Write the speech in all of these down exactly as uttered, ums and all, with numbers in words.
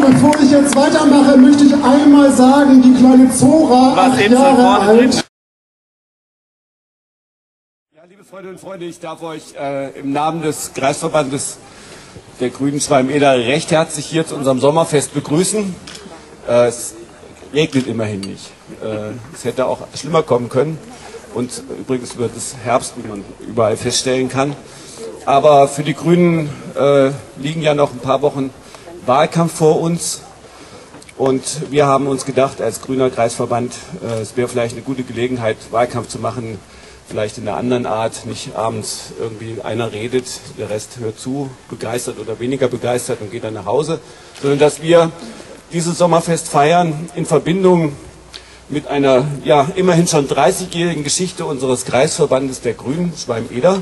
bevor ich jetzt weitermache, möchte ich einmal sagen, die kleine Zora, acht Jahre alt. Ja, liebe Freundinnen und Freunde, ich darf euch äh, im Namen des Kreisverbandes der Grünen Schwalm-Eder recht herzlich hier zu unserem Sommerfest begrüßen. Äh, es regnet immerhin nicht. Äh, es hätte auch schlimmer kommen können. Und übrigens wird es Herbst, wie man überall feststellen kann. Aber für die Grünen äh, liegen ja noch ein paar Wochen Wahlkampf vor uns. Und wir haben uns gedacht, als grüner Kreisverband, äh, es wäre vielleicht eine gute Gelegenheit, Wahlkampf zu machen, vielleicht in einer anderen Art, nicht abends irgendwie einer redet, der Rest hört zu, begeistert oder weniger begeistert und geht dann nach Hause, sondern dass wir dieses Sommerfest feiern in Verbindung mit einer ja immerhin schon dreißigjährigen Geschichte unseres Kreisverbandes der Grünen Schwalm-Eder.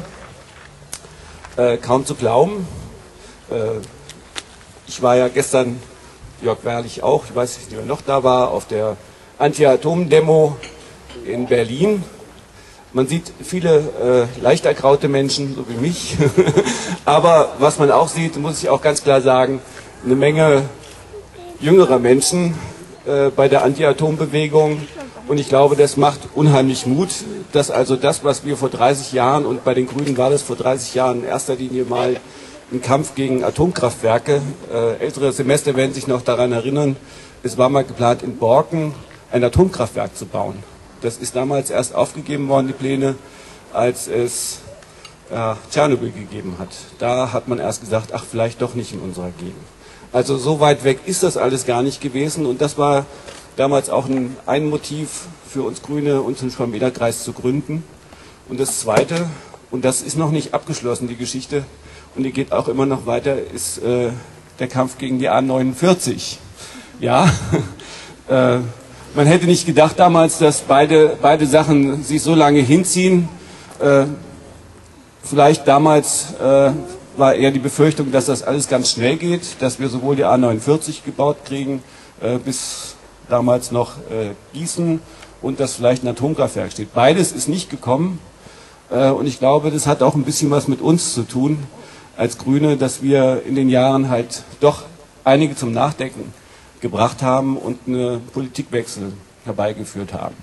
Äh, kaum zu glauben. Äh, ich war ja gestern, Jörg Werlich auch, ich weiß nicht, wer noch da war, auf der Anti-Atom-Demo in Berlin. Man sieht viele äh, leicht ergraute Menschen, so wie mich. Aber was man auch sieht, muss ich auch ganz klar sagen, eine Menge jüngerer Menschen äh, bei der Anti-Atom-Bewegung. Und ich glaube, das macht unheimlich Mut, dass also das, was wir vor dreißig Jahren, und bei den Grünen war das vor dreißig Jahren in erster Linie mal ein Kampf gegen Atomkraftwerke. Äh, ältere Semester werden sich noch daran erinnern, es war mal geplant, in Borken ein Atomkraftwerk zu bauen. Das ist damals erst aufgegeben worden, die Pläne, als es äh, Tschernobyl gegeben hat. Da hat man erst gesagt, ach, vielleicht doch nicht in unserer Gegend. Also so weit weg ist das alles gar nicht gewesen. Und das war damals auch ein, ein Motiv für uns Grüne, uns den Schwalm-Eder-Kreis zu gründen. Und das Zweite, und das ist noch nicht abgeschlossen, die Geschichte, und die geht auch immer noch weiter, ist äh, der Kampf gegen die A neunundvierzig. Ja, äh, man hätte nicht gedacht damals, dass beide, beide Sachen sich so lange hinziehen. Äh, vielleicht damals äh, war eher die Befürchtung, dass das alles ganz schnell geht, dass wir sowohl die A neunundvierzig gebaut kriegen, äh, bis damals noch äh, Gießen, und dass vielleicht ein Atomkraftwerk steht. Beides ist nicht gekommen, äh, und ich glaube, das hat auch ein bisschen was mit uns zu tun, als Grüne, dass wir in den Jahren halt doch einige zum Nachdenken gebracht haben und einen Politikwechsel herbeigeführt haben.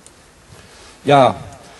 Ja,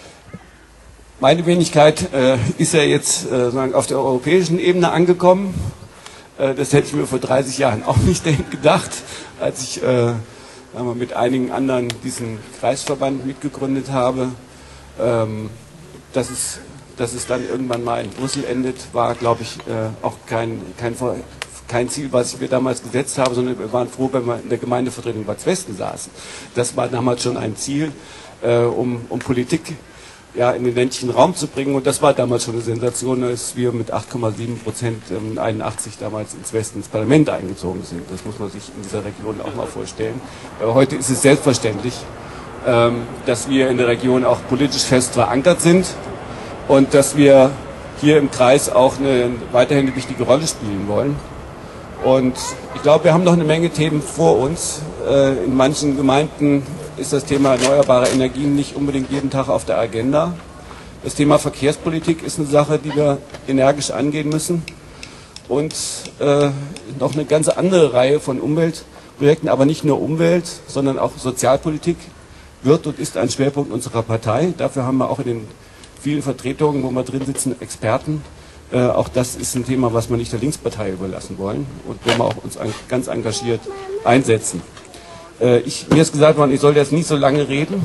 meine Wenigkeit äh, ist ja jetzt äh, sagen, auf der europäischen Ebene angekommen. Äh, das hätte ich mir vor dreißig Jahren auch nicht gedacht, als ich äh, mit einigen anderen diesen Kreisverband mitgegründet habe. Ähm, dass, es, dass es dann irgendwann mal in Brüssel endet, war, glaube ich, äh, auch kein, kein kein Ziel, was ich mir damals gesetzt habe, sondern wir waren froh, wenn wir in der Gemeindevertretung Bad Westen saßen. Das war damals schon ein Ziel, äh, um, um Politik ja, in den ländlichen Raum zu bringen, und das war damals schon eine Sensation, als wir mit acht Komma sieben Prozent ähm, einundachtzig damals ins Westen ins Parlament eingezogen sind. Das muss man sich in dieser Region auch mal vorstellen. Äh, heute ist es selbstverständlich, ähm, dass wir in der Region auch politisch fest verankert sind und dass wir hier im Kreis auch eine, weiterhin eine wichtige Rolle spielen wollen. Und ich glaube, wir haben noch eine Menge Themen vor uns. Äh, in manchen Gemeinden ist das Thema erneuerbare Energien nicht unbedingt jeden Tag auf der Agenda. Das Thema Verkehrspolitik ist eine Sache, die wir energisch angehen müssen. Und äh, noch eine ganz andere Reihe von Umweltprojekten, aber nicht nur Umwelt, sondern auch Sozialpolitik wird und ist ein Schwerpunkt unserer Partei. Dafür haben wir auch in den vielen Vertretungen, wo wir drin sitzen, Experten. Äh, auch das ist ein Thema, was wir nicht der Linkspartei überlassen wollen und wo wir auch uns an, ganz engagiert einsetzen. Äh, ich, mir ist gesagt worden, ich soll jetzt nicht so lange reden.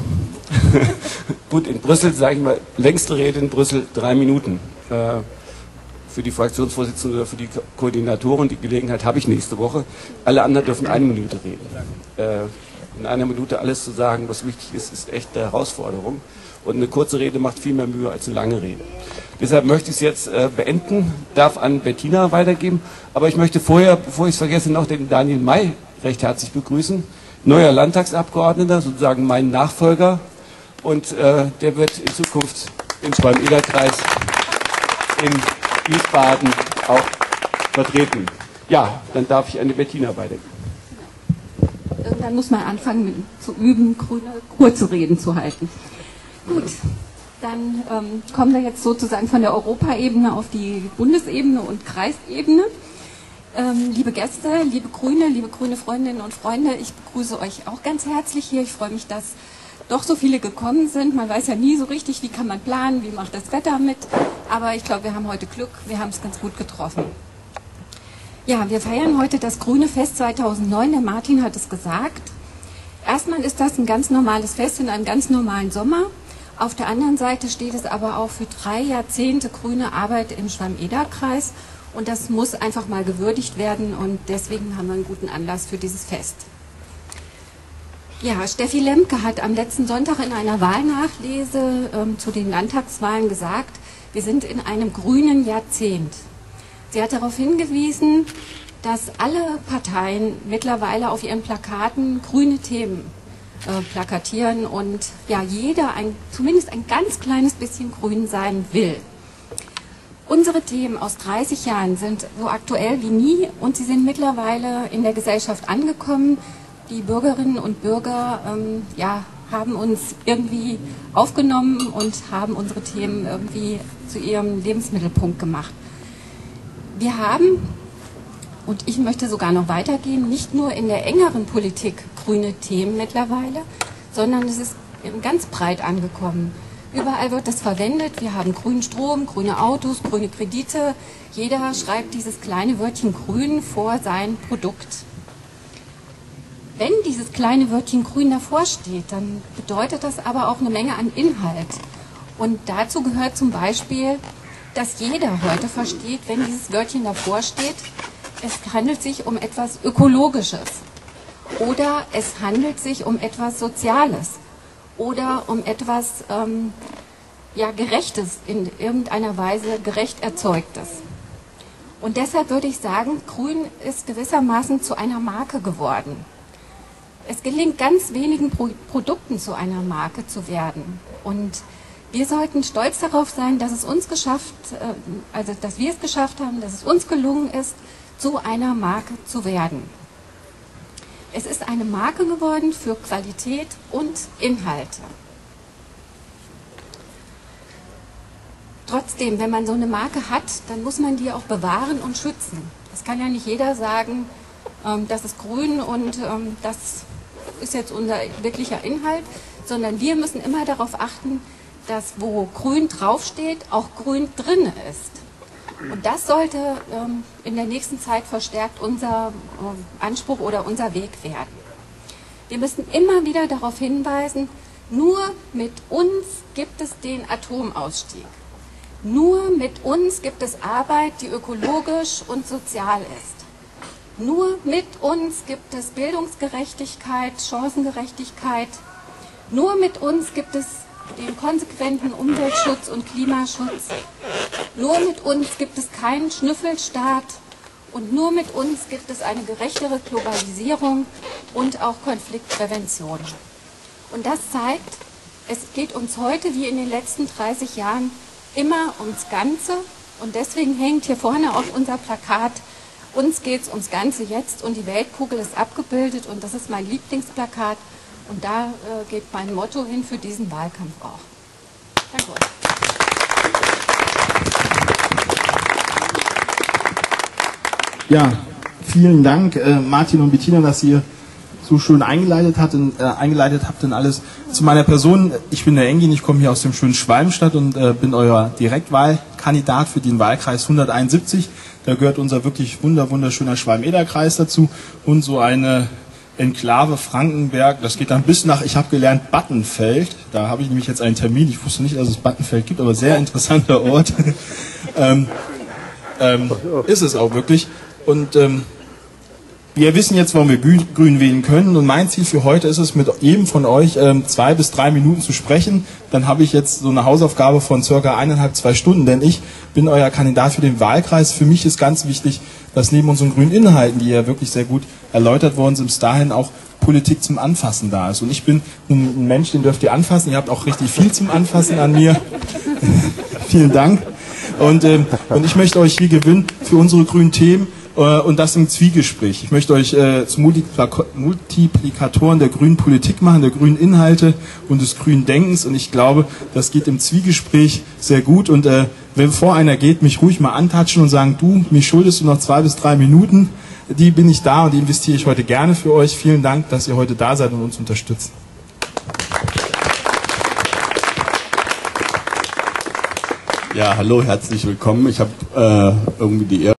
Gut, in Brüssel, sage ich mal, längste Rede in Brüssel, drei Minuten. Äh, für die Fraktionsvorsitzenden oder für die Ko Koordinatoren, die Gelegenheit habe ich nächste Woche. Alle anderen dürfen eine Minute reden. Äh, in einer Minute alles zu sagen, was wichtig ist, ist echt eine Herausforderung. Und eine kurze Rede macht viel mehr Mühe als eine lange Rede. Deshalb möchte ich es jetzt äh, beenden, darf an Bettina weitergeben. Aber ich möchte vorher, bevor ich es vergesse, noch den Daniel May recht herzlich begrüßen. Neuer Landtagsabgeordneter, sozusagen mein Nachfolger. Und äh, der wird in Zukunft den Schwalm-Eder-Kreis in Wiesbaden auch vertreten. Ja, dann darf ich an die Bettina weitergeben. Irgendwann muss man anfangen zu üben, kurze Reden zu halten. Gut, dann ähm, kommen wir jetzt sozusagen von der Europaebene auf die Bundesebene und Kreisebene. Ähm, liebe Gäste, liebe Grüne, liebe grüne Freundinnen und Freunde, ich begrüße euch auch ganz herzlich hier. Ich freue mich, dass doch so viele gekommen sind. Man weiß ja nie so richtig, wie kann man planen, wie macht das Wetter mit. Aber ich glaube, wir haben heute Glück, wir haben es ganz gut getroffen. Ja, wir feiern heute das Grüne Fest zweitausendneun, der Martin hat es gesagt. Erstmal ist das ein ganz normales Fest in einem ganz normalen Sommer. Auf der anderen Seite steht es aber auch für drei Jahrzehnte grüne Arbeit im Schwamm-Eder-Kreis. Und das muss einfach mal gewürdigt werden und deswegen haben wir einen guten Anlass für dieses Fest. Ja, Steffi Lemke hat am letzten Sonntag in einer Wahlnachlese ähm, zu den Landtagswahlen gesagt, wir sind in einem grünen Jahrzehnt. Sie hat darauf hingewiesen, dass alle Parteien mittlerweile auf ihren Plakaten grüne Themen äh, plakatieren und ja, jeder ein, zumindest ein ganz kleines bisschen grün sein will. Unsere Themen aus dreißig Jahren sind so aktuell wie nie und sie sind mittlerweile in der Gesellschaft angekommen. Die Bürgerinnen und Bürger ähm, ja, haben uns irgendwie aufgenommen und haben unsere Themen irgendwie zu ihrem Lebensmittelpunkt gemacht. Wir haben, und ich möchte sogar noch weitergehen, nicht nur in der engeren Politik grüne Themen mittlerweile, sondern es ist ganz breit angekommen. Überall wird das verwendet. Wir haben grünen Strom, grüne Autos, grüne Kredite. Jeder schreibt dieses kleine Wörtchen grün vor sein Produkt. Wenn dieses kleine Wörtchen grün davor steht, dann bedeutet das aber auch eine Menge an Inhalt. Und dazu gehört zum Beispiel, dass jeder heute versteht, wenn dieses Wörtchen davor steht, es handelt sich um etwas Ökologisches oder es handelt sich um etwas Soziales oder um etwas ähm, ja, Gerechtes, in irgendeiner Weise gerecht Erzeugtes. Und deshalb würde ich sagen, grün ist gewissermaßen zu einer Marke geworden. Es gelingt ganz wenigen Pro Produkten zu einer Marke zu werden. Und wir sollten stolz darauf sein, dass es uns geschafft, äh, also dass wir es geschafft haben, dass es uns gelungen ist, zu einer Marke zu werden. Es ist eine Marke geworden für Qualität und Inhalte. Trotzdem, wenn man so eine Marke hat, dann muss man die auch bewahren und schützen. Das kann ja nicht jeder sagen, ähm, das ist grün und ähm, das ist jetzt unser wirklicher Inhalt, sondern wir müssen immer darauf achten, dass wo grün draufsteht, auch grün drin ist. Und das sollte ähm, in der nächsten Zeit verstärkt unser äh, Anspruch oder unser Weg werden. Wir müssen immer wieder darauf hinweisen, nur mit uns gibt es den Atomausstieg. Nur mit uns gibt es Arbeit, die ökologisch und sozial ist. Nur mit uns gibt es Bildungsgerechtigkeit, Chancengerechtigkeit. Nur mit uns gibt es den konsequenten Umweltschutz und Klimaschutz. Nur mit uns gibt es keinen Schnüffelstaat und nur mit uns gibt es eine gerechtere Globalisierung und auch Konfliktprävention. Und das zeigt, es geht uns heute wie in den letzten dreißig Jahren immer ums Ganze und deswegen hängt hier vorne auf unser Plakat, uns geht es ums Ganze jetzt und die Weltkugel ist abgebildet und das ist mein Lieblingsplakat. Und da äh, geht mein Motto hin für diesen Wahlkampf auch. Danke euch. Ja, vielen Dank, äh, Martin und Bettina, dass ihr so schön eingeleitet, hat in, äh, eingeleitet habt in alles. Zu meiner Person, ich bin der Engin, ich komme hier aus dem schönen Schwalmstadt und äh, bin euer Direktwahlkandidat für den Wahlkreis hunderteinundsiebzig. Da gehört unser wirklich wunder, wunderschöner Schwalm-Eder-Kreis dazu und so eine Enklave Frankenberg, das geht dann bis nach, ich habe gelernt, Battenfeld. Da habe ich nämlich jetzt einen Termin. Ich wusste nicht, dass es Battenfeld gibt, aber sehr interessanter Ort. ähm, ähm, ist es auch wirklich. Und ähm, wir wissen jetzt, warum wir grün wählen können. Und mein Ziel für heute ist es, mit jedem von euch ähm, zwei bis drei Minuten zu sprechen. Dann habe ich jetzt so eine Hausaufgabe von circa eineinhalb, zwei Stunden, denn ich bin euer Kandidat für den Wahlkreis. Für mich ist ganz wichtig, dass neben unseren grünen Inhalten, die ja wirklich sehr gut erläutert worden sind, bis dahin auch Politik zum Anfassen da ist. Und ich bin ein Mensch, den dürft ihr anfassen. Ihr habt auch richtig viel zum Anfassen an mir. Vielen Dank. Und, ähm, und ich möchte euch hier gewinnen für unsere grünen Themen äh, und das im Zwiegespräch. Ich möchte euch äh, zu Multiplikatoren der grünen Politik machen, der grünen Inhalte und des grünen Denkens. Und ich glaube, das geht im Zwiegespräch sehr gut. Und äh, wenn vor einer geht, mich ruhig mal antatschen und sagen, du, mich schuldest du noch zwei bis drei Minuten, die bin ich da und die investiere ich heute gerne für euch. Vielen Dank, dass ihr heute da seid und uns unterstützt. Ja, hallo, herzlich willkommen. Ich habe äh, irgendwie die Ehre,